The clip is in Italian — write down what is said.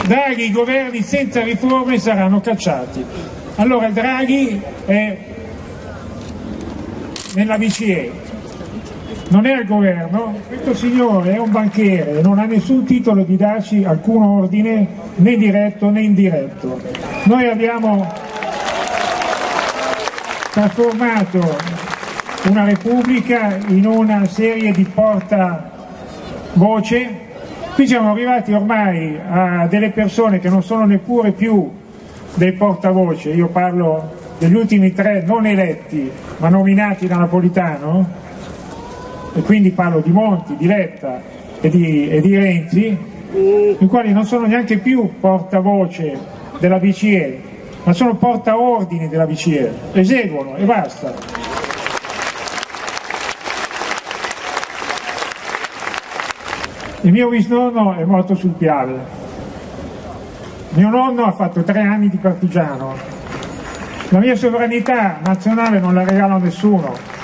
Draghi, i governi senza riforme saranno cacciati. Allora Draghi è nella BCE, non è al governo, questo signore è un banchiere e non ha nessun titolo di darci alcun ordine né diretto né indiretto. Noi abbiamo trasformato una repubblica in una serie di portavoce. Qui siamo arrivati ormai a delle persone che non sono neppure più dei portavoce, io parlo degli ultimi 3 non eletti ma nominati da Napolitano, e quindi parlo di Monti, di Letta e di Renzi, i quali non sono neanche più portavoce della BCE, ma sono portaordini della BCE, eseguono e basta. Il mio bisnonno è morto sul Piave, mio nonno ha fatto 3 anni di partigiano, la mia sovranità nazionale non la regalo a nessuno.